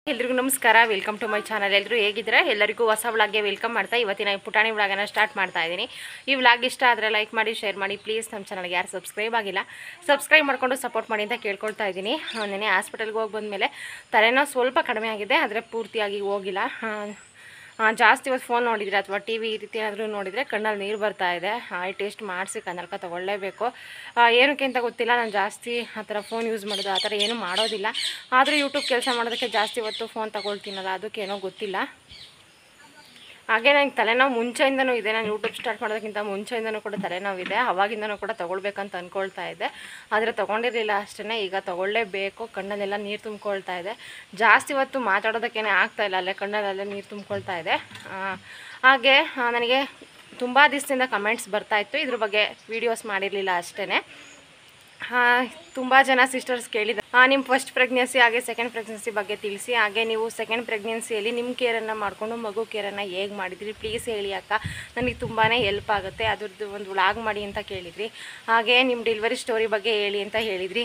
ಎಲ್ರಿಗೂ ನಮಸ್ಕಾರ. Welcome to my channel. ಎಲ್ಲರೂ ಹೇಗಿದ್ದೀರಾ? ಎಲ್ಲರಿಗೂ ಹೊಸ ವ್ಲಾಗ್ಗೆ ವೆಲ್ಕಮ್ ಮಾಡ್ತಾ ಇವತ್ತಿನ ಪುಟಾಣಿ ವ್ಲಾಗನ್ನು ಸ್ಟಾರ್ಟ್ ಮಾಡ್ತಾ ಇದ್ದೀನಿ. ಈ ವ್ಲಾಗ್ ಇಷ್ಟ ಆದರೆ ಲೈಕ್ ಮಾಡಿ, ಶೇರ್ ಮಾಡಿ. ಪ್ಲೀಸ್ ನಮ್ಮ ಚಾನಲ್ಗೆ ಯಾರು ಸಬ್ಸ್ಕ್ರೈಬ್ ಆಗಿಲ್ಲ ಸಬ್ಸ್ಕ್ರೈಬ್ ಮಾಡ್ಕೊಂಡು ಸಪೋರ್ಟ್ ಮಾಡಿ ಅಂತ ಕೇಳ್ಕೊಳ್ತಾ ಇದ್ದೀನಿ. ನೆನ್ನೆ ಹಾಸ್ಪಿಟಲ್ಗೆ ಹೋಗಿ ಬಂದಮೇಲೆ ತಲೆನೋವು ಸ್ವಲ್ಪ ಕಡಿಮೆ ಆಗಿದೆ, ಆದರೆ ಪೂರ್ತಿಯಾಗಿ ಹೋಗಿಲ್ಲ. ಜಾಸ್ತಿ ಹೊತ್ತು ಫೋನ್ ನೋಡಿದರೆ ಅಥವಾ ಟಿ ವಿ ಈ ರೀತಿ ಏನಾದರೂ ನೋಡಿದರೆ ಕಣ್ಣಲ್ಲಿ ನೀರು ಬರ್ತಾ ಇದೆ. ಐ ಟೆಸ್ಟ್ ಮಾಡಿಸಿ ಕನ್ನಡಕ ತೊಗೊಳ್ಳೇಬೇಕು. ಏನಕ್ಕೆ ಅಂತ ಗೊತ್ತಿಲ್ಲ. ನಾನು ಜಾಸ್ತಿ ಆ ಥರ ಫೋನ್ ಯೂಸ್ ಮಾಡೋದು ಆ ಥರ ಏನೂ ಮಾಡೋದಿಲ್ಲ. ಆದರೂ ಯೂಟ್ಯೂಬ್ ಕೆಲಸ ಮಾಡೋದಕ್ಕೆ ಜಾಸ್ತಿ ಹೊತ್ತು ಫೋನ್ ತೊಗೊಳ್ತೀನಲ್ಲ, ಅದಕ್ಕೇನೋ ಗೊತ್ತಿಲ್ಲ. ಹಾಗೆ ನನಗೆ ತಲೆನೋವು ಮುಂಚೆಯಿಂದನೂ ಇದೆ. ನಾನು ಯೂಟ್ಯೂಬ್ ಸ್ಟಾರ್ಟ್ ಮಾಡೋದಕ್ಕಿಂತ ಮುಂಚೆಯಿಂದನೂ ಕೂಡ ತಲೆನೋವಿದೆ. ಅವಾಗಿಂದನೂ ಕೂಡ ತೊಗೊಳ್ಬೇಕಂತ ಅಂದ್ಕೊಳ್ತಾ ಇದ್ದೆ, ಆದರೆ ತೊಗೊಂಡಿರಲಿಲ್ಲ ಅಷ್ಟೇ. ಈಗ ತೊಗೊಳ್ಳೇಬೇಕು. ಕಣ್ಣಲ್ಲೆಲ್ಲ ನೀರು ತುಂಬ್ಕೊಳ್ತಾ ಇದೆ. ಜಾಸ್ತಿ ಹೊತ್ತು ಮಾತಾಡೋದಕ್ಕೇನೆ ಆಗ್ತಾಯಿಲ್ಲ, ಅಲ್ಲೇ ಕಣ್ಣಲ್ಲೇ ನೀರು ತುಂಬ್ಕೊಳ್ತಾ ಇದೆ. ಹಾಗೆ ನನಗೆ ತುಂಬ ದಿವಸದಿಂದ ಕಮೆಂಟ್ಸ್ ಬರ್ತಾಯಿತ್ತು, ಇದ್ರ ಬಗ್ಗೆ ವೀಡಿಯೋಸ್ ಮಾಡಿರಲಿಲ್ಲ ಅಷ್ಟೇ. ತುಂಬ ಜನ ಸಿಸ್ಟರ್ಸ್ ಕೇಳಿದ್ದಾರೆ, ನಿಮ್ಮ ಫಸ್ಟ್ ಪ್ರೆಗ್ನೆನ್ಸಿ ಹಾಗೆ ಸೆಕೆಂಡ್ ಪ್ರೆಗ್ನೆನ್ಸಿ ಬಗ್ಗೆ ತಿಳಿಸಿ. ಹಾಗೆ ನೀವು ಸೆಕೆಂಡ್ ಪ್ರೆಗ್ನೆನ್ಸಿಯಲ್ಲಿ ನಿಮ್ಮ ಕೇರನ್ನು ಮಾಡಿಕೊಂಡು ಮಗು ಕೇರನ್ನು ಹೇಗೆ ಮಾಡಿದ್ರಿ ಪ್ಲೀಸ್ ಹೇಳಿ ಅಕ್ಕ, ನನಗೆ ತುಂಬಾ ಹೆಲ್ಪ್ ಆಗುತ್ತೆ. ಅದ್ರದ್ದು ಒಂದು ವ್ಲಾಗ್ ಮಾಡಿ ಅಂತ ಕೇಳಿದ್ರಿ. ಹಾಗೆ ನಿಮ್ಮ ಡೆಲಿವರಿ ಸ್ಟೋರಿ ಬಗ್ಗೆ ಹೇಳಿ ಅಂತ ಹೇಳಿದ್ರಿ.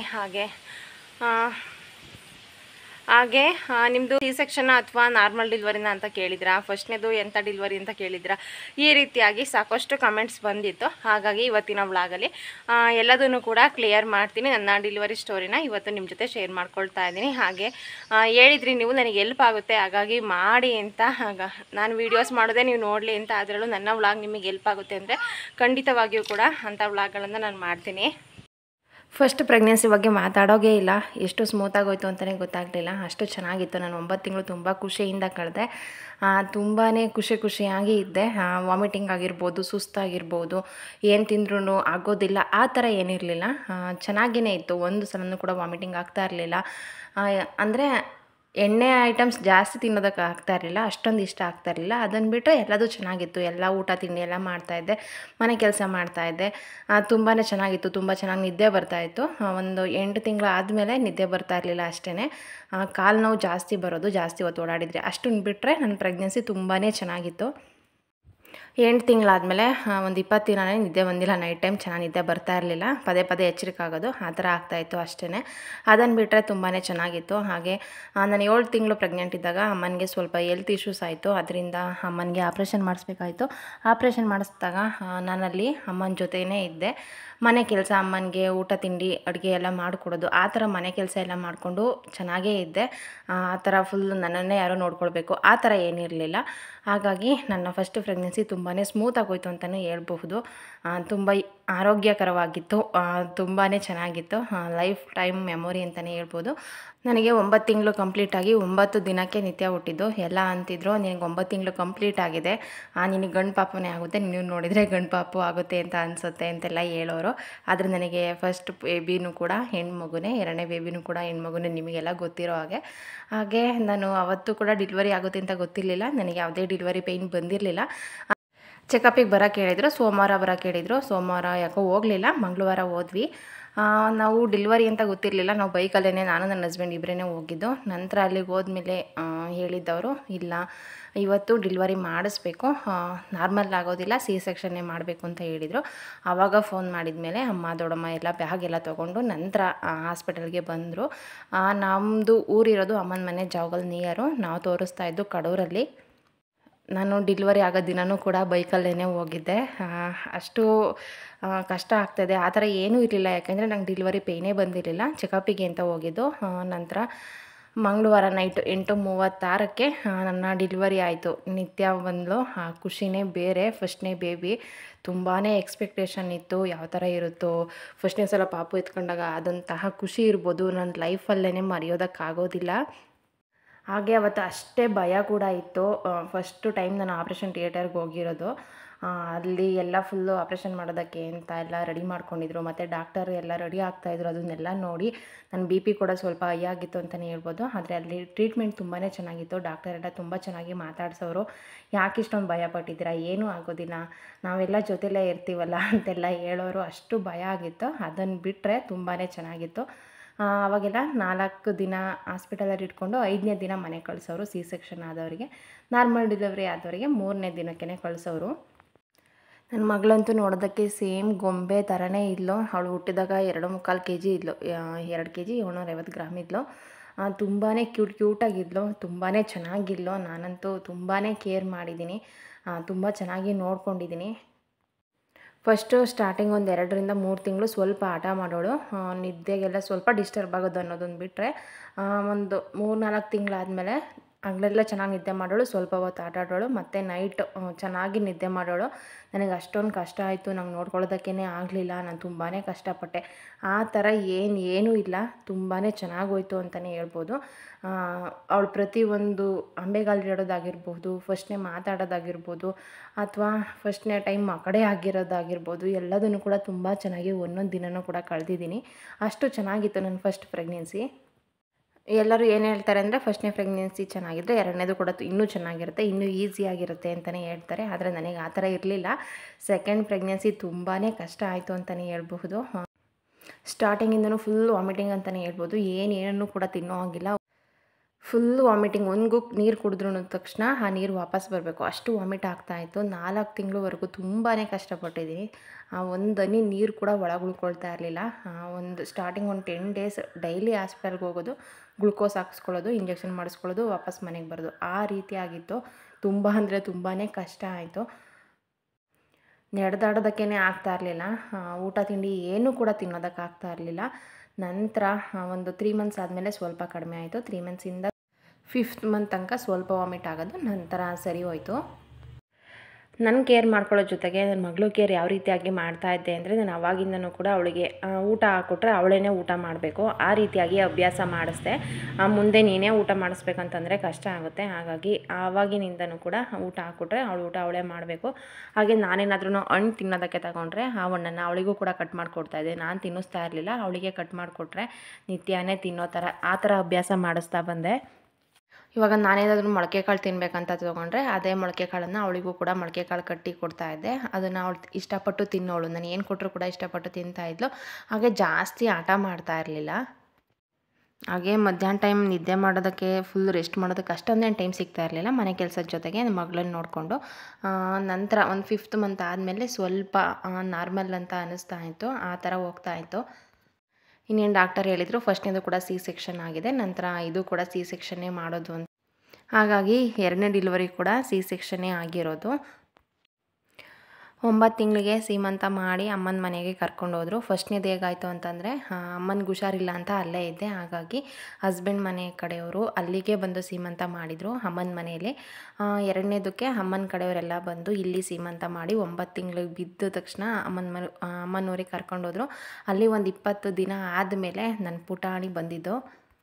ಹಾಗೆ ನಿಮ್ಮದು ಸಿ ಸೆಕ್ಷನ್ ಅಥವಾ ನಾರ್ಮಲ್ ಡೆಲಿವರಿನ ಅಂತ ಕೇಳಿದ್ರಾ, ಫಸ್ಟ್ನೇದು ಎಂಥ ಡೆಲಿವರಿ ಅಂತ ಕೇಳಿದ್ರಾ, ಈ ರೀತಿಯಾಗಿ ಸಾಕಷ್ಟು ಕಮೆಂಟ್ಸ್ ಬಂದಿತ್ತು. ಹಾಗಾಗಿ ಇವತ್ತಿನ ವ್ಲಾಗಲ್ಲಿ ಎಲ್ಲದನ್ನು ಕೂಡ ಕ್ಲಿಯರ್ ಮಾಡ್ತೀನಿ. ನನ್ನ ಡೆಲಿವರಿ ಸ್ಟೋರಿನ ಇವತ್ತು ನಿಮ್ಮ ಜೊತೆ ಶೇರ್ ಮಾಡ್ಕೊಳ್ತಾ ಇದ್ದೀನಿ. ಹಾಗೆ ಹೇಳಿದ್ರಿ ನೀವು ನನಗೆ ಹೆಲ್ಪ್ ಆಗುತ್ತೆ ಹಾಗಾಗಿ ಮಾಡಿ ಅಂತ. ನಾನು ವೀಡಿಯೋಸ್ ಮಾಡೋದೇ ನೀವು ನೋಡಲಿ ಅಂತ, ಅದರಲ್ಲೂ ನನ್ನ ವ್ಲಾಗ್ ನಿಮಗೆ ಹೆಲ್ಪ್ ಆಗುತ್ತೆ ಅಂದರೆ ಖಂಡಿತವಾಗಿಯೂ ಕೂಡ ಅಂಥ ವ್ಲಾಗ್ಗಳನ್ನು ನಾನು ಮಾಡ್ತೀನಿ. ಫಸ್ಟ್ ಪ್ರೆಗ್ನೆನ್ಸಿ ಬಗ್ಗೆ ಮಾತಾಡೋಗೇ ಇಲ್ಲ. ಎಷ್ಟು ಸ್ಮೂತಾಗೋಯ್ತು ಅಂತಲೇ ಗೊತ್ತಾಗಲಿಲ್ಲ, ಅಷ್ಟು ಚೆನ್ನಾಗಿತ್ತು. ನಾನು 9 ತಿಂಗಳು ತುಂಬ ಖುಷಿಯಿಂದ ಕಳೆದೆ. ತುಂಬಾ ಖುಷಿಯಾಗಿ ಇದ್ದೆ. ವಾಮಿಟಿಂಗ್ ಆಗಿರ್ಬೋದು, ಸುಸ್ತಾಗಿರ್ಬೋದು, ಏನು ತಿಂದ್ರೂ ಆಗೋದಿಲ್ಲ ಆ ಥರ ಏನಿರಲಿಲ್ಲ. ಚೆನ್ನಾಗೇ ಇತ್ತು. ಒಂದು ಸಲನೂ ಕೂಡ ವಾಮಿಟಿಂಗ್ ಆಗ್ತಾ ಇರಲಿಲ್ಲ. ಅಂದರೆ ಎಣ್ಣೆ ಐಟಮ್ಸ್ ಜಾಸ್ತಿ ತಿನ್ನೋದಕ್ಕೆ ಆಗ್ತಾ ಇರಲಿಲ್ಲ, ಅಷ್ಟೊಂದು ಇಷ್ಟ ಆಗ್ತಾ ಇರಲಿಲ್ಲ. ಅದನ್ನು ಬಿಟ್ಟರೆ ಎಲ್ಲದೂ ಚೆನ್ನಾಗಿತ್ತು. ಎಲ್ಲ ಊಟ ತಿಂಡಿ ಎಲ್ಲ ಮಾಡ್ತಾಯಿದ್ದೆ, ಮನೆ ಕೆಲಸ ಮಾಡ್ತಾಯಿದ್ದೆ. ತುಂಬಾ ಚೆನ್ನಾಗಿತ್ತು. ತುಂಬ ಚೆನ್ನಾಗಿ ನಿದ್ದೆ ಬರ್ತಾಯಿತ್ತು. ಒಂದು 8 ತಿಂಗಳು ಆದಮೇಲೆ ನಿದ್ದೆ ಬರ್ತಾ ಇರಲಿಲ್ಲ ಅಷ್ಟೇ. ಕಾಲು ನೋವು ಜಾಸ್ತಿ ಬರೋದು, ಜಾಸ್ತಿ ಹೊತ್ತು ಓಡಾಡಿದರೆ. ಅಷ್ಟನ್ನು ಬಿಟ್ಟರೆ ನನ್ನ ಪ್ರೆಗ್ನೆನ್ಸಿ ತುಂಬಾ ಚೆನ್ನಾಗಿತ್ತು. 8 ತಿಂಗಳಾದಮೇಲೆ ಒಂದು 20 ದಿನನೇ ನಿದ್ದೆ ಬಂದಿಲ್ಲ. ನೈಟ್ ಟೈಮ್ ಚೆನ್ನಾಗಿ ನಿದ್ದೆ ಬರ್ತಾ ಇರಲಿಲ್ಲ, ಪದೇ ಎಚ್ಚರಿಕೆ ಆಗೋದು ಆ ಥರ ಆಗ್ತಾಯಿತ್ತು ಅಷ್ಟೇ. ಅದನ್ನು ಬಿಟ್ಟರೆ ತುಂಬಾ ಚೆನ್ನಾಗಿತ್ತು. ಹಾಗೆ ನಾನು 7 ತಿಂಗಳು ಪ್ರೆಗ್ನೆಂಟ್ ಇದ್ದಾಗ ಅಮ್ಮನಿಗೆ ಸ್ವಲ್ಪ ಹೆಲ್ತ್ ಇಶ್ಯೂಸ್ ಆಯಿತು. ಅದರಿಂದ ಅಮ್ಮನಿಗೆ ಆಪ್ರೇಷನ್ ಮಾಡಿಸ್ಬೇಕಾಯಿತು. ಆಪ್ರೇಷನ್ ಮಾಡಿಸಿದಾಗ ನಾನಲ್ಲಿ ಅಮ್ಮನ ಜೊತೆಯೇ ಇದ್ದೆ. ಮನೆ ಕೆಲಸ, ಅಮ್ಮನಿಗೆ ಊಟ ತಿಂಡಿ ಅಡುಗೆ ಎಲ್ಲ ಮಾಡಿಕೊಡೋದು, ಆ ಥರ ಮನೆ ಕೆಲಸ ಎಲ್ಲ ಮಾಡಿಕೊಂಡು ಚೆನ್ನಾಗೇ ಇದ್ದೆ. ಆ ಥರ ಫುಲ್ ನನ್ನನ್ನೇ ಯಾರೋ ನೋಡ್ಕೊಳ್ಬೇಕು ಆ ಥರ ಏನಿರಲಿಲ್ಲ. ಹಾಗಾಗಿ ನನ್ನ ಫಸ್ಟ್ ಪ್ರೆಗ್ನೆನ್ಸಿ ತುಂಬಾ ಸ್ಮೂತಾಗೋಯ್ತು ಅಂತಲೇ ಹೇಳ್ಬಹುದು. ತುಂಬ ಆರೋಗ್ಯಕರವಾಗಿತ್ತು, ತುಂಬಾ ಚೆನ್ನಾಗಿತ್ತು. ಲೈಫ್ ಟೈಮ್ ಮೆಮೊರಿ ಅಂತಲೇ ಹೇಳ್ಬೋದು. ನನಗೆ 9 ತಿಂಗಳು ಕಂಪ್ಲೀಟಾಗಿ 9 ದಿನಕ್ಕೆ ನಿತ್ಯ ಹುಟ್ಟಿದ್ದು. ಎಲ್ಲ ಅಂತಿದ್ರು ನಿನಗೆ 9 ತಿಂಗಳು ಕಂಪ್ಲೀಟ್ ಆಗಿದೆ, ನಿನಗೆ ಗಂಡು ಪಾಪನೇ ಆಗುತ್ತೆ, ನೀವು ನೋಡಿದರೆ ಗಂಡು ಪಾಪು ಆಗುತ್ತೆ ಅಂತ ಅನಿಸುತ್ತೆ ಅಂತೆಲ್ಲ ಹೇಳೋರು. ಆದರೆ ನನಗೆ ಫಸ್ಟ್ ಬೇಬಿನೂ ಕೂಡ ಹೆಣ್ಮಗುನೇ, ಎರಡನೇ ಬೇಬಿನೂ ಕೂಡ ಹೆಣ್ಮಗುನೇ, ನಿಮಗೆಲ್ಲ ಗೊತ್ತಿರೋ ಹಾಗೆ ನಾನು ಅವತ್ತು ಕೂಡ ಡೆಲಿವರಿ ಆಗುತ್ತೆ ಅಂತ ಗೊತ್ತಿರಲಿಲ್ಲ. ನನಗೆ ಯಾವುದೇ ಡೆಲಿವರಿ ಪೇಯ್ನ್ ಬಂದಿರಲಿಲ್ಲ. ಚೆಕಪಿಗೆ ಬರೋಕ್ಕೆ ಹೇಳಿದರು, ಸೋಮವಾರ ಬರೋಕ್ಕೆ ಹೇಳಿದರು. ಸೋಮವಾರ ಯಾಕೋ ಹೋಗಲಿಲ್ಲ, ಮಂಗಳವಾರ ಹೋದ್ವಿ. ನಾವು ಡೆಲಿವರಿ ಅಂತ ಗೊತ್ತಿರಲಿಲ್ಲ. ನಾವು ಬೈಕಲ್ಲೇ ನಾನು ನನ್ನ ಹಸ್ಬೆಂಡ್ ಇಬ್ಬರೇ ಹೋಗಿದ್ದು. ನಂತರ ಅಲ್ಲಿಗೆ ಹೋದ್ಮೇಲೆ ಹೇಳಿದ್ದವರು, ಇಲ್ಲ ಇವತ್ತು ಡೆಲಿವರಿ ಮಾಡಿಸ್ಬೇಕು, ನಾರ್ಮಲ್ ಆಗೋದಿಲ್ಲ, ಸಿ ಸೆಕ್ಷನ್ನೇ ಮಾಡಬೇಕು ಅಂತ ಹೇಳಿದರು. ಆವಾಗ ಫೋನ್ ಮಾಡಿದ ಮೇಲೆ ಅಮ್ಮ ದೊಡ್ಡಮ್ಮ ಎಲ್ಲ ಬ್ಯಾಗ್ ಎಲ್ಲ ತೊಗೊಂಡು ನಂತರ ಹಾಸ್ಪಿಟಲ್ಗೆ ಬಂದರು. ನಮ್ಮದು ಊರಿರೋದು ಅಮ್ಮನ ಮನೆ ಜಾವಗಲ್ ನಿಯರು. ನಾವು ತೋರಿಸ್ತಾ ಇದ್ದು ಕಡೂರಲ್ಲಿ. ನಾನು ಡೆಲಿವರಿ ಆಗೋ ದಿನವೂ ಕೂಡ ಬೈಕಲ್ಲೇ ಹೋಗಿದ್ದೆ. ಅಷ್ಟು ಕಷ್ಟ ಆಗ್ತಾಯಿದೆ. ಆ ಥರ ಏನೂ ಇರಲಿಲ್ಲ, ಯಾಕೆಂದರೆ ನಂಗೆ ಡೆಲಿವರಿ ಪೇಯ್ನೇ ಬಂದಿರಲಿಲ್ಲ. ಚೆಕಪಿಗೆ ಅಂತ ಹೋಗಿದ್ದು. ನಂತರ ಮಂಗಳವಾರ ನೈಟ್ 8:36ಕ್ಕೆ ನನ್ನ ಡೆಲಿವರಿ ಆಯಿತು. ನಿತ್ಯ ಬಂದಳು. ಆ ಖುಷಿನೇ ಬೇರೆ. ಫಸ್ಟ್ನೇ ಬೇಬಿ ತುಂಬಾ ಎಕ್ಸ್ಪೆಕ್ಟೇಷನ್ ಇತ್ತು, ಯಾವ ಥರ ಇರುತ್ತೋ, ಫಸ್ಟ್ನೇ ಸಲ ಪಾಪು ಎತ್ಕೊಂಡಾಗ ಆದಂತಹ ಖುಷಿ ಇರ್ಬೋದು ನನ್ನ ಲೈಫಲ್ಲೇ ಮರೆಯೋದಕ್ಕಾಗೋದಿಲ್ಲ. ಹಾಗೆ ಅವತ್ತು ಅಷ್ಟೇ ಭಯ ಕೂಡ ಇತ್ತು. ಫಸ್ಟು ಟೈಮ್ ನಾನು ಆಪ್ರೇಷನ್ ಥಿಯೇಟರ್ಗೆ ಹೋಗಿರೋದು. ಅಲ್ಲಿ ಎಲ್ಲ ಫುಲ್ಲು ಆಪ್ರೇಷನ್ ಮಾಡೋದಕ್ಕೆ ಅಂತ ಎಲ್ಲ ರೆಡಿ ಮಾಡ್ಕೊಂಡಿದ್ರು. ಮತ್ತು ಡಾಕ್ಟರ್ ಎಲ್ಲ ರೆಡಿ ಆಗ್ತಾಯಿದ್ರು. ಅದನ್ನೆಲ್ಲ ನೋಡಿ ನನ್ನ ಬಿ ಪಿ ಕೂಡ ಸ್ವಲ್ಪ ಹೈ ಆಗಿತ್ತು ಅಂತಲೇ ಹೇಳ್ಬೋದು. ಆದರೆ ಅಲ್ಲಿ ಟ್ರೀಟ್ಮೆಂಟ್ ತುಂಬಾ ಚೆನ್ನಾಗಿತ್ತು. ಡಾಕ್ಟರ್ ಎಲ್ಲ ತುಂಬ ಚೆನ್ನಾಗಿ ಮಾತಾಡ್ಸೋರು. ಯಾಕೆ ಇಷ್ಟೊಂದು ಭಯ ಪಟ್ಟಿದ್ದೀರಾ, ಏನೂ ಆಗೋದಿಲ್ಲ, ನಾವೆಲ್ಲ ಜೊತೆಲೇ ಇರ್ತೀವಲ್ಲ ಅಂತೆಲ್ಲ ಹೇಳೋರು. ಅಷ್ಟು ಭಯ ಆಗಿತ್ತು. ಅದನ್ನು ಬಿಟ್ಟರೆ ತುಂಬಾ ಚೆನ್ನಾಗಿತ್ತು. ಅವಾಗೆಲ್ಲ 4 ದಿನ ಹಾಸ್ಪಿಟಲಲ್ಲಿ ಇಟ್ಕೊಂಡು 5ನೇ ದಿನ ಮನೆಗೆ ಕಳಿಸೋರು. ಸಿ ಸೆಕ್ಷನ್ ಆದವರಿಗೆ. ನಾರ್ಮಲ್ ಡೆಲಿವರಿ ಆದವರಿಗೆ 3ನೇ ದಿನಕ್ಕೆ ಕಳಿಸೋರು. ನನ್ನ ಮಗಳಂತೂ ನೋಡೋದಕ್ಕೆ ಸೇಮ್ ಗೊಂಬೆ ಥರನೇ ಇದ್ಲು. ಅವಳು ಹುಟ್ಟಿದಾಗ 2.25 kg ಇದ್ಲು. 2 kg 750 ಗ್ರಾಮ್ ಇದ್ಲು. ತುಂಬಾ ಕ್ಯೂಟಾಗಿದ್ಲು, ತುಂಬಾ ಚೆನ್ನಾಗಿದ್ಲು. ನಾನಂತೂ ತುಂಬಾ ಕೇರ್ ಮಾಡಿದ್ದೀನಿ, ತುಂಬ ಚೆನ್ನಾಗಿ ನೋಡ್ಕೊಂಡಿದ್ದೀನಿ. ಫಸ್ಟು ಸ್ಟಾರ್ಟಿಂಗ್ ಒಂದು 2ರಿಂದ 3 ತಿಂಗಳು ಸ್ವಲ್ಪ ಹಠ ಮಾಡೋಳು, ನಿದ್ದೆಗೆಲ್ಲ ಸ್ವಲ್ಪ ಡಿಸ್ಟರ್ಬ್ ಆಗೋದು ಅನ್ನೋದನ್ನು ಬಿಟ್ಟರೆ ಒಂದು 3-4 ತಿಂಗಳಾದಮೇಲೆ ಹಗಲೆಲ್ಲ ಚೆನ್ನಾಗಿ ನಿದ್ದೆ ಮಾಡೋಳು, ಸ್ವಲ್ಪ ಹೊತ್ತು ಆಟ ಆಡೋಳು, ಮತ್ತು ನೈಟ್ ಚೆನ್ನಾಗಿ ನಿದ್ದೆ ಮಾಡೋಳು. ನನಗೆ ಅಷ್ಟೊಂದು ಕಷ್ಟ ಆಯಿತು, ನಂಗೆ ನೋಡ್ಕೊಳ್ಳೋದಕ್ಕೇ ಆಗಲಿಲ್ಲ, ನಾನು ತುಂಬಾ ಕಷ್ಟಪಟ್ಟೆ. ಆ ಥರ ಏನೂ ಇಲ್ಲ, ತುಂಬಾ ಚೆನ್ನಾಗೋಯ್ತು ಅಂತಲೇ ಹೇಳ್ಬೋದು. ಅವಳು ಪ್ರತಿಯೊಂದು ಅಂಬೆಗಾಲು ಇಡೋದಾಗಿರ್ಬೋದು, ಫಸ್ಟ್ನೇ ಮಾತಾಡೋದಾಗಿರ್ಬೋದು, ಅಥವಾ ಫಸ್ಟ್ನೇ ಟೈಮ್ ಆ ಕಡೆ ಆಗಿರೋದಾಗಿರ್ಬೋದು, ಎಲ್ಲದನ್ನು ಕೂಡ ತುಂಬ ಚೆನ್ನಾಗಿ ಒಂದೊಂದು ದಿನವೂ ಕೂಡ ಕಳೆದಿದ್ದೀನಿ. ಅಷ್ಟು ಚೆನ್ನಾಗಿತ್ತು ನನ್ನ ಫಸ್ಟ್ ಪ್ರೆಗ್ನೆನ್ಸಿ. ಎಲ್ಲರೂ ಏನು ಹೇಳ್ತಾರೆ ಅಂದರೆ ಫಸ್ಟ್ನೇ ಪ್ರೆಗ್ನೆನ್ಸಿ ಚೆನ್ನಾಗಿದ್ದರೆ 2ನೇದು ಕೂಡ ಇನ್ನೂ ಚೆನ್ನಾಗಿರುತ್ತೆ, ಇನ್ನೂ ಈಸಿಯಾಗಿರುತ್ತೆ ಅಂತಲೇ ಹೇಳ್ತಾರೆ. ಆದರೆ ನನಗೆ ಆ ಥರ ಇರಲಿಲ್ಲ. ಸೆಕೆಂಡ್ ಪ್ರೆಗ್ನೆನ್ಸಿ ತುಂಬಾ ಕಷ್ಟ ಆಯಿತು ಅಂತಲೇ ಹೇಳ್ಬಹುದು. ಸ್ಟಾರ್ಟಿಂಗಿಂದನೂ ಫುಲ್ ವಾಮಿಟಿಂಗ್ ಅಂತಲೇ ಹೇಳ್ಬೋದು. ಏನನ್ನೂ ಕೂಡ ತಿನ್ನೋ ಹಾಗಿಲ್ಲ, ಫುಲ್ ವಾಮಿಟಿಂಗ್. ಒಂದು ಗುಕ್ ನೀರು ಕುಡಿದ್ರೂ ತಕ್ಷಣ ಆ ನೀರು ವಾಪಸ್ ಬರಬೇಕು, ಅಷ್ಟು ವಾಮಿಟ್ ಆಗ್ತಾಯಿತ್ತು. 4 ತಿಂಗಳವರೆಗೂ ತುಂಬಾ ಕಷ್ಟಪಟ್ಟಿದ್ದೀನಿ. ಒಂದು ಹನಿ ನೀರು ಕೂಡ ಒಳಗೆ ಉಳ್ಕೊಳ್ತಾ ಇರಲಿಲ್ಲ. ಒಂದು ಸ್ಟಾರ್ಟಿಂಗ್ ಒಂದು 10 ಡೇಸ್ ಡೈಲಿ ಹಾಸ್ಪಿಟಲ್ಗೆ ಹೋಗೋದು, ಗ್ಲುಕೋಸ್ ಹಾಕಿಸ್ಕೊಳ್ಳೋದು, ಇಂಜೆಕ್ಷನ್ ಮಾಡಿಸ್ಕೊಳ್ಳೋದು, ವಾಪಸ್ ಮನೆಗೆ ಬರೋದು, ಆ ರೀತಿ ಆಗಿತ್ತು. ತುಂಬ ಅಂದರೆ ತುಂಬಾ ಕಷ್ಟ ಆಯಿತು. ನಡೆದಾಡೋದಕ್ಕೇ ಆಗ್ತಾ ಇರಲಿಲ್ಲ, ಊಟ ತಿಂಡಿ ಏನೂ ಕೂಡ ತಿನ್ನೋದಕ್ಕಾಗ್ತಾ ಇರಲಿಲ್ಲ. ನಂತರ ಒಂದು 3 ಮಂತ್ಸ್ ಆದಮೇಲೆ ಸ್ವಲ್ಪ ಕಡಿಮೆ ಆಯಿತು. 3 ಮಂತ್ಸಿಂದ 5th ಮಂತ್ ತನಕ ಸ್ವಲ್ಪ ವಾಮಿಟ್ ಆಗೋದು, ನಂತರ ಸರಿ ಹೋಯಿತು. ನನ್ನ ಕೇರ್ ಮಾಡ್ಕೊಳ್ಳೋ ಜೊತೆಗೆ ನನ್ನ ಮಗಳು ಕೇರ್ ಯಾವ ರೀತಿಯಾಗಿ ಮಾಡ್ತಾಯಿದ್ದೆ ಅಂದರೆ, ನಾನು ಆವಾಗಿಂದನೂ ಕೂಡ ಅವಳಿಗೆ ಊಟ ಹಾಕ್ಕೊಟ್ರೆ ಅವಳೇ ಊಟ ಮಾಡಬೇಕು, ಆ ರೀತಿಯಾಗಿ ಅಭ್ಯಾಸ ಮಾಡಿಸ್ದೆ. ಮುಂದೆ ನೀನೇ ಊಟ ಮಾಡಿಸ್ಬೇಕಂತಂದರೆ ಕಷ್ಟ ಆಗುತ್ತೆ, ಹಾಗಾಗಿ ಆವಾಗಿನಿಂದನೂ ಕೂಡ ಊಟ ಹಾಕ್ಕೊಟ್ರೆ ಅವಳು ಊಟ ಅವಳೇ ಮಾಡಬೇಕು. ಹಾಗೆ ನಾನೇನಾದ್ರೂ ಹಣ್ಣು ತಿನ್ನೋದಕ್ಕೆ ತಗೊಂಡ್ರೆ ಆ ಹಣ್ಣನ್ನು ಅವಳಿಗೂ ಕೂಡ ಕಟ್ ಮಾಡಿಕೊಡ್ತಾಯಿದ್ದೆ. ನಾನು ತಿನ್ನಿಸ್ತಾ ಇರಲಿಲ್ಲ, ಅವಳಿಗೆ ಕಟ್ ಮಾಡಿಕೊಟ್ರೆ ನಿತ್ಯನೇ ತಿನ್ನೋ ಥರ ಆ ಥರ ಅಭ್ಯಾಸ ಮಾಡಿಸ್ತಾ ಬಂದೆ. ಇವಾಗ ನಾನೇನಾದರೂ ಮೊಳಕೆ ಕಾಳು ತಿನ್ನಬೇಕಂತ ತೊಗೊಂಡ್ರೆ ಅದೇ ಮೊಳಕೆ ಕಾಳನ್ನು ಅವಳಿಗೂ ಕೂಡ ಮೊಳಕೆ ಕಾಳು ಕಟ್ಟಿ ಕೊಡ್ತಾಯಿದ್ದೆ. ಅದನ್ನು ಅವಳು ಇಷ್ಟಪಟ್ಟು ತಿನ್ನೋಳು, ನಾನು ಏನು ಕೊಟ್ಟರು ಕೂಡ ಇಷ್ಟಪಟ್ಟು ತಿಂತಾಯಿದ್ಲು. ಹಾಗೆ ಜಾಸ್ತಿ ಹಠ ಮಾಡ್ತಾ ಇರಲಿಲ್ಲ. ಹಾಗೆ ಮಧ್ಯಾಹ್ನ ಟೈಮ್ ನಿದ್ದೆ ಮಾಡೋದಕ್ಕೆ, ಫುಲ್ ರೆಸ್ಟ್ ಮಾಡೋದಕ್ಕೆ ಅಷ್ಟೊಂದೇನು ಟೈಮ್ ಸಿಗ್ತಾ ಇರಲಿಲ್ಲ. ಮನೆ ಕೆಲಸದ ಜೊತೆಗೆ ನನ್ನ ಮಗಳನ್ನ ನೋಡಿಕೊಂಡು ನಂತರ ಒಂದು 5th ಮಂತ್ ಆದಮೇಲೆ ಸ್ವಲ್ಪ ನಾರ್ಮಲ್ ಅಂತ ಅನ್ನಿಸ್ತಾ ಇತ್ತು, ಆ ಥರ ಹೋಗ್ತಾಯಿತ್ತು. ಇನ್ನೇನು ಡಾಕ್ಟರ್ ಹೇಳಿದರು ಫಸ್ಟ್ನೇದು ಕೂಡ ಸಿ ಸೆಕ್ಷನ್ ಆಗಿದೆ, ನಂತರ ಇದು ಕೂಡ ಸಿ ಸೆಕ್ಷನ್ನೇ ಮಾಡೋದು ಅಂತ. ಹಾಗಾಗಿ 2ನೇ ಡೆಲಿವರಿ ಕೂಡ ಸಿ ಸೆಕ್ಷನ್ನೇ ಆಗಿರೋದು. 9 ತಿಂಗಳಿಗೆ ಸೀಮಂತ ಮಾಡಿ ಅಮ್ಮನ ಮನೆಗೆ ಕರ್ಕೊಂಡೋದ್ರು. ಫಸ್ಟ್ನೇದು ಹೇಗಾಯಿತು ಅಂತಂದರೆ, ಅಮ್ಮನಿಗೆ ಹುಷಾರಿಲ್ಲ ಅಂತ ಅಲ್ಲೇ ಇದ್ದೆ, ಹಾಗಾಗಿ ಹಸ್ಬೆಂಡ್ ಮನೆ ಕಡೆಯವರು ಅಲ್ಲಿಗೆ ಬಂದು ಸೀಮಂತ ಮಾಡಿದರು ಅಮ್ಮನ ಮನೆಯಲ್ಲಿ. 2ನೇದಕ್ಕೆ ಅಮ್ಮನ ಕಡೆಯವರೆಲ್ಲ ಬಂದು ಇಲ್ಲಿ ಸೀಮಂತ ಮಾಡಿ 9 ತಿಂಗಳಿಗೆ ಬಿದ್ದ ತಕ್ಷಣ ಅಮ್ಮನೂರಿಗೆ ಕರ್ಕೊಂಡೋದ್ರು. ಅಲ್ಲಿ ಒಂದು 20 ದಿನ ಆದಮೇಲೆ ನನ್ನ ಪುಟಾಣಿ ಬಂದಿದ್ದು.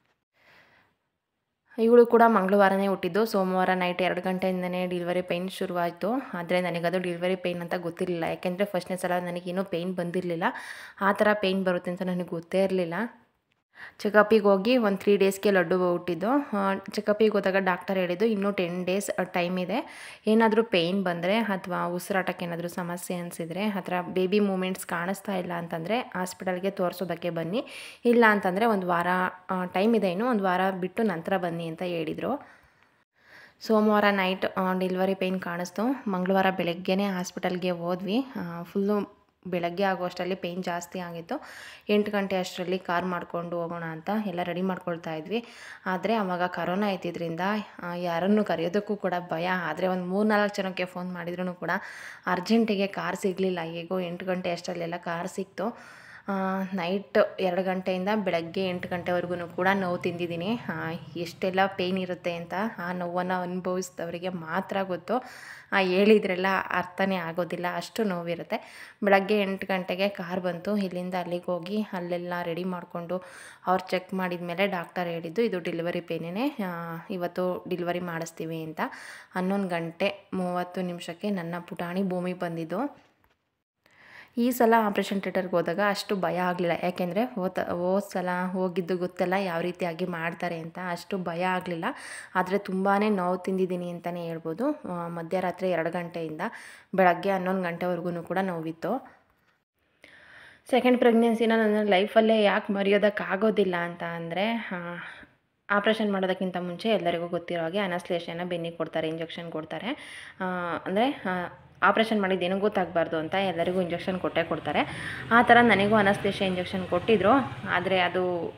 ಇವಳು ಕೂಡ ಮಂಗಳವಾರನೇ ಹುಟ್ಟಿದ್ದು. ಸೋಮವಾರ ನೈಟ್ 2 ಗಂಟೆಯಿಂದನೇ ಡೆಲಿವರಿ ಪೈನ್ ಶುರುವಾಯಿತು. ಆದರೆ ನನಗದು ಡೆಲಿವರಿ ಪೈನ್ ಅಂತ ಗೊತ್ತಿರಲಿಲ್ಲ, ಯಾಕೆಂದರೆ ಫಸ್ಟ್ನೇ ಸಲ ನನಗೇನೂ ಪೈನ್ ಬಂದಿರಲಿಲ್ಲ. ಆ ಥರ ಪೈನ್ ಬರುತ್ತೆ ಅಂತ ನನಗೆ ಗೊತ್ತೇ ಇರಲಿಲ್ಲ. ಚೆಕಪ್ಪಿಗೆ ಹೋಗಿ ಒಂದು 3 ಡೇಸ್ಗೆ ಲಡ್ಡು ಹುಟ್ಟಿದ್ದು. ಚೆಕಪ್ಪಿಗೆ ಹೋದಾಗ ಡಾಕ್ಟರ್ ಹೇಳಿದ್ದು ಇನ್ನೂ 10 ಡೇಸ್ ಟೈಮ್ ಇದೆ, ಏನಾದರೂ ಪೇಯ್ನ್ ಬಂದರೆ ಅಥವಾ ಉಸಿರಾಟಕ್ಕೆ ಏನಾದರೂ ಸಮಸ್ಯೆ ಅನಿಸಿದರೆ ಅಥವಾ ಬೇಬಿ ಮೂಮೆಂಟ್ಸ್ ಕಾಣಿಸ್ತಾ ಇಲ್ಲ ಅಂತಂದರೆ ಹಾಸ್ಪಿಟಲ್ಗೆ ತೋರಿಸೋದಕ್ಕೆ ಬನ್ನಿ, ಇಲ್ಲ ಅಂತಂದರೆ ಒಂದು ವಾರ ಟೈಮ್ ಇದೆ, ಇನ್ನೂ ಒಂದು ವಾರ ಬಿಟ್ಟು ನಂತರ ಬನ್ನಿ ಅಂತ ಹೇಳಿದರು. ಸೋಮವಾರ ನೈಟ್ ಡೆಲಿವರಿ ಪೇಯ್ನ್ ಕಾಣಿಸ್ತು. ಮಂಗಳವಾರ ಬೆಳಗ್ಗೆನೇ ಹಾಸ್ಪಿಟಲ್ಗೆ ಹೋದ್ವಿ. ಫುಲ್ಲು ಬೆಳಗ್ಗೆ ಆಗುವಷ್ಟರಲ್ಲಿ ಪೇಯ್ನ್ ಜಾಸ್ತಿ ಆಗಿತ್ತು. 8 ಗಂಟೆ ಅಷ್ಟರಲ್ಲಿ ಕಾರ್ ಮಾಡಿಕೊಂಡು ಹೋಗೋಣ ಅಂತ ಎಲ್ಲ ರೆಡಿ ಮಾಡ್ಕೊಳ್ತಾ ಇದ್ವಿ. ಆದರೆ ಆವಾಗ ಕರೋನಾ ಇದ್ದಿದ್ದರಿಂದ ಯಾರನ್ನು ಕರೆಯೋದಕ್ಕೂ ಕೂಡ ಭಯ. ಆದರೆ ಒಂದು 3-4 ಜನಕ್ಕೆ ಫೋನ್ ಮಾಡಿದ್ರೂ ಕೂಡ ಅರ್ಜೆಂಟಿಗೆ ಕಾರ್ ಸಿಗಲಿಲ್ಲ. ಹೇಗೋ 8 ಗಂಟೆ ಅಷ್ಟರಲ್ಲೆಲ್ಲ ಕಾರ್ ಸಿಕ್ತು. ನೈಟ್ 2 ಗಂಟೆಯಿಂದ ಬೆಳಗ್ಗೆ 8 ಗಂಟೆವರೆಗೂ ಕೂಡ ನೋವು ತಿಂದಿದ್ದೀನಿ. ಎಷ್ಟೆಲ್ಲ ಪೇಯ್ನ್ ಇರುತ್ತೆ ಅಂತ ಆ ನೋವನ್ನು ಅನುಭವಿಸಿದವರಿಗೆ ಮಾತ್ರ ಗೊತ್ತು. ಹೇಳಿದ್ರೆಲ್ಲ ಅರ್ಥನೇ ಆಗೋದಿಲ್ಲ, ಅಷ್ಟು ನೋವಿರುತ್ತೆ. ಬೆಳಗ್ಗೆ 8 ಗಂಟೆಗೆ ಕಾರ್ ಬಂತು. ಇಲ್ಲಿಂದ ಅಲ್ಲಿಗೆ ಹೋಗಿ ಅಲ್ಲೆಲ್ಲ ರೆಡಿ ಮಾಡಿಕೊಂಡು ಅವ್ರು ಚೆಕ್ ಮಾಡಿದ ಮೇಲೆ ಡಾಕ್ಟರ್ ಹೇಳಿದ್ದು ಇದು ಡೆಲಿವರಿ ಪೇಯ್ನೇ, ಇವತ್ತು ಡೆಲಿವರಿ ಮಾಡಿಸ್ತೀವಿ ಅಂತ. 11 ಗಂಟೆ 30 ನಿಮಿಷಕ್ಕೆ ನನ್ನ ಪುಟಾಣಿ ಭೂಮಿಗೆ ಬಂದಿದ್ದು. ಈ ಸಲ ಆಪ್ರೇಷನ್ ಥಿಯೇಟರ್ಗೆ ಹೋದಾಗ ಅಷ್ಟು ಭಯ ಆಗಲಿಲ್ಲ, ಯಾಕೆಂದರೆ ಹೋದ ಸಲ ಹೋಗಿದ್ದು ಗೊತ್ತಲ್ಲ ಯಾವ ರೀತಿಯಾಗಿ ಮಾಡ್ತಾರೆ ಅಂತ, ಅಷ್ಟು ಭಯ ಆಗಲಿಲ್ಲ. ಆದರೆ ತುಂಬಾ ನೋವು ತಿಂದಿದ್ದೀನಿ ಅಂತಲೇ ಹೇಳ್ಬೋದು. ಮಧ್ಯರಾತ್ರಿ 2 ಗಂಟೆಯಿಂದ ಬೆಳಗ್ಗೆ 11 ಗಂಟೆವರೆಗೂ ಕೂಡ ನೋವಿತ್ತು. ಸೆಕೆಂಡ್ ಪ್ರೆಗ್ನೆನ್ಸಿನ ನನ್ನ ಲೈಫಲ್ಲೇ ಯಾಕೆ ಮರೆಯೋದಕ್ಕಾಗೋದಿಲ್ಲ ಅಂತ ಅಂದರೆ, ಆಪ್ರೇಷನ್ ಮಾಡೋದಕ್ಕಿಂತ ಮುಂಚೆ ಎಲ್ಲರಿಗೂ ಗೊತ್ತಿರೋ ಹಾಗೆ ಅನಸ್ತೇಷಿಯಾನ ಬೆನ್ನಿಗೆ ಕೊಡ್ತಾರೆ, ಇಂಜೆಕ್ಷನ್ ಕೊಡ್ತಾರೆ. ಅಂದರೆ ಆಪ್ರೇಷನ್ ಮಾಡಿದ್ದೇನೂ ಗೊತ್ತಾಗಬಾರ್ದು ಅಂತ ಎಲ್ಲರಿಗೂ ಇಂಜೆಕ್ಷನ್ ಕೊಟ್ಟೇ ಕೊಡ್ತಾರೆ. ಆ ಥರ ನನಗೂ ಅನಸ್ತೇಷಿಯಾ ಇಂಜೆಕ್ಷನ್ ಕೊಟ್ಟಿದ್ದರು. ಆದರೆ ಅದು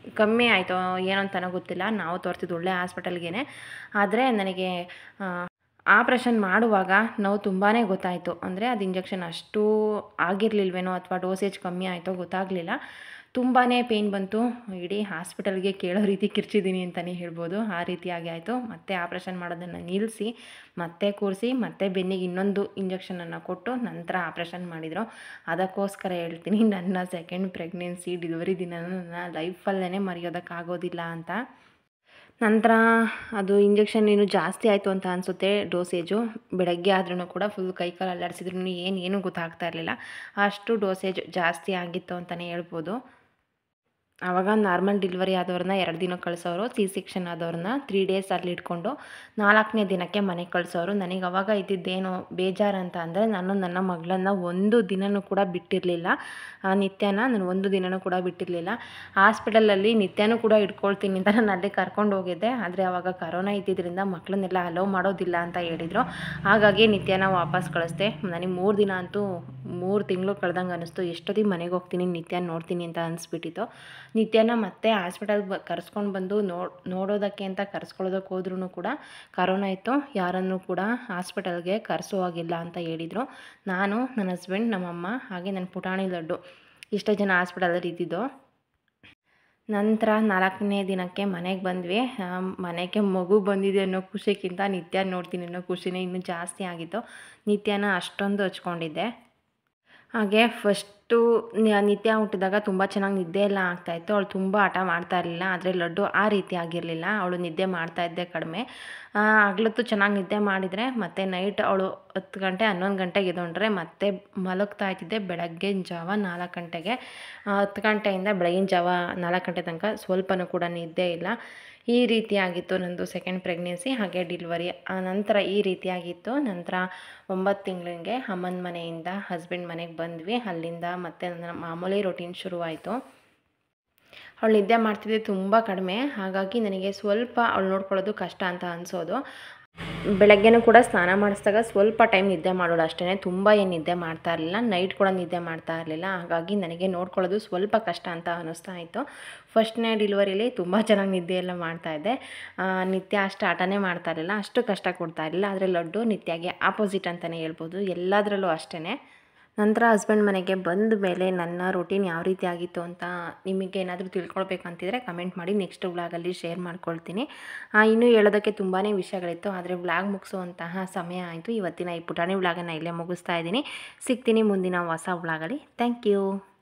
ಕಮ್ಮಿ ಆಯಿತು ಏನೋ ಅಂತನೋ ಗೊತ್ತಿಲ್ಲ. ನಾವು ತೋರಿಸಿದ್ದು ಒಳ್ಳೆ ಹಾಸ್ಪಿಟಲ್ಗೆ. ಆದರೆ ನನಗೆ ಆಪ್ರೇಷನ್ ಮಾಡುವಾಗ ನೋವು ತುಂಬಾ ಗೊತ್ತಾಯಿತು. ಅಂದರೆ ಅದು ಇಂಜೆಕ್ಷನ್ ಅಷ್ಟು ಆಗಿರಲಿಲ್ವೇನೋ ಅಥವಾ ಡೋಸೇಜ್ ಕಮ್ಮಿ ಆಯಿತೋ ಗೊತ್ತಾಗಲಿಲ್ಲ. ತುಂಬಾ ಪೇಯ್ನ್ ಬಂತು. ಇಡೀ ಹಾಸ್ಪಿಟಲ್ಗೆ ಕೇಳೋ ರೀತಿ ಕಿರ್ಚಿದ್ದೀನಿ ಅಂತಲೇ ಹೇಳ್ಬೋದು. ಆ ರೀತಿಯಾಗಿ ಆಯಿತು. ಮತ್ತೆ ಆಪ್ರೇಷನ್ ಮಾಡೋದನ್ನು ನಿಲ್ಲಿಸಿ ಮತ್ತೆ ಕೂರಿಸಿ ಮತ್ತೆ ಬೆನ್ನಿಗೆ ಇನ್ನೊಂದು ಇಂಜೆಕ್ಷನನ್ನು ಕೊಟ್ಟು ನಂತರ ಆಪ್ರೇಷನ್ ಮಾಡಿದರು. ಅದಕ್ಕೋಸ್ಕರ ಹೇಳ್ತೀನಿ, ನನ್ನ ಸೆಕೆಂಡ್ ಪ್ರೆಗ್ನೆನ್ಸಿ ಡೆಲಿವರಿ ದಿನ ನನ್ನ ಲೈಫಲ್ಲೇ ಮರೆಯೋದಕ್ಕಾಗೋದಿಲ್ಲ ಅಂತ. ನಂತರ ಅದು ಇಂಜೆಕ್ಷನ್ ಇನ್ನೂ ಜಾಸ್ತಿ ಆಯಿತು ಅಂತ ಅನಿಸುತ್ತೆ ಡೋಸೇಜು. ಬೆಳಗ್ಗೆ ಆದ್ರೂ ಕೂಡ ಫುಲ್ ಕೈಕಾಲು ಅಲ್ಲಾಡಿಸಿದ್ರು ಏನೂ ಗೊತ್ತಾಗ್ತಾ ಇರಲಿಲ್ಲ. ಅಷ್ಟು ಡೋಸೇಜ್ ಜಾಸ್ತಿ ಆಗಿತ್ತು ಅಂತಲೇ ಹೇಳ್ಬೋದು. ಆವಾಗ ನಾರ್ಮಲ್ ಡೆಲಿವರಿ ಆದವ್ರನ್ನ 2 ದಿನ ಕಳಿಸೋರು, ಸಿ ಸೆಕ್ಷನ್ ಆದವ್ರನ್ನ 3 ಡೇಸ್ ಅಲ್ಲಿ ಇಟ್ಕೊಂಡು 4ನೇ ದಿನಕ್ಕೆ ಮನೆಗೆ ಕಳಿಸೋರು. ನನಗೆ ಅವಾಗ ಇದ್ದಿದ್ದೇನು ಬೇಜಾರು ಅಂತ ಅಂದರೆ, ನಾನು ನನ್ನ ಮಗಳನ್ನು ಒಂದು ದಿನವೂ ಕೂಡ ಬಿಟ್ಟಿರಲಿಲ್ಲ. ನಿತ್ಯನ ನಾನು ಒಂದು ದಿನವೂ ಕೂಡ ಬಿಟ್ಟಿರಲಿಲ್ಲ. ಹಾಸ್ಪಿಟಲಲ್ಲಿ ನಿತ್ಯನೂ ಕೂಡ ಇಟ್ಕೊಳ್ತೀನಿ ಅಂತ ನಾನು ಅಲ್ಲೇ ಕರ್ಕೊಂಡು ಹೋಗಿದ್ದೆ. ಆದರೆ ಆವಾಗ ಕರೋನಾ ಇದ್ದಿದ್ದರಿಂದ ಮಕ್ಕಳನ್ನೆಲ್ಲ ಅಲೋ ಮಾಡೋದಿಲ್ಲ ಅಂತ ಹೇಳಿದರು. ಹಾಗಾಗಿ ನಿತ್ಯನ ವಾಪಸ್ ಕಳಿಸ್ದೆ. ನನಗೆ 3 ದಿನ ಅಂತೂ 3 ತಿಂಗಳು ಕಳೆದಂಗೆ ಅನ್ನಿಸ್ತು. ಎಷ್ಟೊತ್ತಿಗೆ ಮನೆಗೆ ಹೋಗ್ತೀನಿ, ನಿತ್ಯ ನೋಡ್ತೀನಿ ಅಂತ ಅನಿಸ್ಬಿಟ್ಟಿತ್ತು. ನಿತ್ಯನ ಮತ್ತೆ ಹಾಸ್ಪಿಟಲ್ಗೆ ಕರೆಸ್ಕೊಂಡು ಬಂದು ನೋಡೋದಕ್ಕೆ ಅಂತ ಕರೆಸ್ಕೊಳ್ಳೋದಕ್ಕೆ ಹೋದ್ರೂ ಕೂಡ ಕರೋನಾ ಇತ್ತು. ಯಾರನ್ನೂ ಕೂಡ ಹಾಸ್ಪಿಟಲ್ಗೆ ಕರೆಸೋ ಹಾಗಿಲ್ಲ ಅಂತ ಹೇಳಿದರು. ನಾನು, ನನ್ನ ಹಸ್ಬೆಂಡ್, ನಮ್ಮಮ್ಮ ಹಾಗೆ ನನ್ನ ಪುಟಾಣಿ ಲಡ್ಡು ಇಷ್ಟೇ ಜನ ಹಾಸ್ಪಿಟಲಲ್ಲಿ ಇದ್ದಿದ್ದು. ನಂತರ 4ನೇ ದಿನಕ್ಕೆ ಮನೆಗೆ ಬಂದ್ವಿ. ಮನೆಗೆ ಮಗು ಬಂದಿದೆ ಅನ್ನೋ ಖುಷಿಗಿಂತ ನಿತ್ಯ ನೋಡ್ತೀನಿ ಅನ್ನೋ ಖುಷಿನೇ ಇನ್ನೂ ಜಾಸ್ತಿ ಆಗಿತ್ತು. ನಿತ್ಯನ ಅಷ್ಟೊಂದು ಹಚ್ಕೊಂಡಿದ್ದೆ. ಹಾಗೆ ಫಸ್ಟು ನಿತ್ಯ ಹುಟ್ಟಿದಾಗ ತುಂಬ ಚೆನ್ನಾಗಿ ನಿದ್ದೆ ಎಲ್ಲ ಆಗ್ತಾಯಿತ್ತು. ಅವಳು ತುಂಬ ಹಠ ಮಾಡ್ತಾ ಇರಲಿಲ್ಲ. ಆದರೆ ಲಡ್ಡು ಆ ರೀತಿ ಆಗಿರಲಿಲ್ಲ. ಅವಳು ನಿದ್ದೆ ಮಾಡ್ತಾಯಿದ್ದೆ ಕಡಿಮೆ. ಹಗಲೊತ್ತು ಚೆನ್ನಾಗಿ ನಿದ್ದೆ ಮಾಡಿದರೆ ಮತ್ತೆ ನೈಟ್ ಅವಳು 10 ಗಂಟೆ 11 ಗಂಟೆಗೆ ಎದ್ದೊಂಡ್ರೆ ಮತ್ತೆ ಮಲಗ್ತಾ ಇದ್ದಿದ್ದೆ ಬೆಳಗ್ಗಿನ ಜಾವ 4 ಗಂಟೆಗೆ. 10 ಗಂಟೆಯಿಂದ ಬೆಳಗಿನ ಜಾವ 4 ಗಂಟೆ ತನಕ ಸ್ವಲ್ಪನೂ ಕೂಡ ನಿದ್ದೆ ಇಲ್ಲ. ಈ ರೀತಿಯಾಗಿತ್ತು ನನ್ನದು ಸೆಕೆಂಡ್ ಪ್ರೆಗ್ನೆನ್ಸಿ. ಹಾಗೆ ಡೆಲಿವರಿ ನಂತರ ಈ ರೀತಿಯಾಗಿತ್ತು. ನಂತರ 9 ತಿಂಗಳಿಗೆ ಅಮ್ಮನ ಮನೆಯಿಂದ ಹಸ್ಬೆಂಡ್ ಮನೆಗೆ ಬಂದ್ವಿ. ಅಲ್ಲಿಂದ ಮತ್ತೆ ನನ್ನ ಮಾಮೂಲಿ ರೊಟೀನ್ ಶುರುವಾಯಿತು. ಅವಳು ನಿದ್ದೆ ಮಾಡ್ತಿದ್ದೆ ತುಂಬ ಕಡಿಮೆ. ಹಾಗಾಗಿ ನನಗೆ ಸ್ವಲ್ಪ ಅವಳು ನೋಡ್ಕೊಳ್ಳೋದು ಕಷ್ಟ ಅಂತ ಅನಿಸೋದು. ಬೆಳಗ್ಗೆನೂ ಕೂಡ ಸ್ನಾನ ಮಾಡಿಸಿದಾಗ ಸ್ವಲ್ಪ ಟೈಮ್ ನಿದ್ದೆ ಮಾಡೋಳು ಅಷ್ಟೇ. ತುಂಬ ಏನು ನಿದ್ದೆ ಮಾಡ್ತಾ ಇರಲಿಲ್ಲ. ನೈಟ್ ಕೂಡ ನಿದ್ದೆ ಮಾಡ್ತಾ ಇರಲಿಲ್ಲ. ಹಾಗಾಗಿ ನನಗೆ ನೋಡ್ಕೊಳ್ಳೋದು ಸ್ವಲ್ಪ ಕಷ್ಟ ಅಂತ ಅನ್ನಿಸ್ತಾ ಇತ್ತು. ಫಸ್ಟ್ನೇ ಡೆಲಿವರಿಲಿ ತುಂಬ ಚೆನ್ನಾಗಿ ನಿದ್ದೆ ಎಲ್ಲ ಮಾಡ್ತಾಯಿದ್ದೆ. ನಿತ್ಯ ಅಷ್ಟು ಹಠನೇ ಮಾಡ್ತಾ ಇರಲಿಲ್ಲ, ಅಷ್ಟು ಕಷ್ಟ ಕೊಡ್ತಾ ಇರಲಿಲ್ಲ. ಆದರೆ ಲಡ್ಡು ನಿತ್ಯಗೆ ಆಪೋಸಿಟ್ ಅಂತಲೇ ಹೇಳ್ಬೋದು, ಎಲ್ಲದರಲ್ಲೂ ಅಷ್ಟೇ. ನಂತರ ಹಸ್ಬೆಂಡ್ ಮನೆಗೆ ಬಂದ ಮೇಲೆ ನನ್ನ ರೂಟೀನ್ ಯಾವ ರೀತಿ ಆಗಿತ್ತು ಅಂತ ನಿಮಗೆ ಏನಾದರೂ ತಿಳ್ಕೊಳ್ಬೇಕಂತಿದ್ರೆ ಕಮೆಂಟ್ ಮಾಡಿ. ನೆಕ್ಸ್ಟ್ ವ್ಲಾಗಲ್ಲಿ ಶೇರ್ ಮಾಡ್ಕೊಳ್ತೀನಿ. ಇನ್ನೂ ಹೇಳೋದಕ್ಕೆ ತುಂಬಾ ವಿಷಯಗಳಿತ್ತು, ಆದರೆ ವ್ಲಾಗ್ ಮುಗಿಸುವಂತಹ ಸಮಯ ಆಯಿತು. ಇವತ್ತಿನ ಈ ಪುಟಾಣಿ ವ್ಲಾಗನ್ನು ಇಲ್ಲೇ ಮುಗಿಸ್ತಾ ಇದ್ದೀನಿ. ಸಿಗ್ತೀನಿ ಮುಂದಿನ ಹೊಸ ವ್ಲಾಗಲ್ಲಿ. Thank you.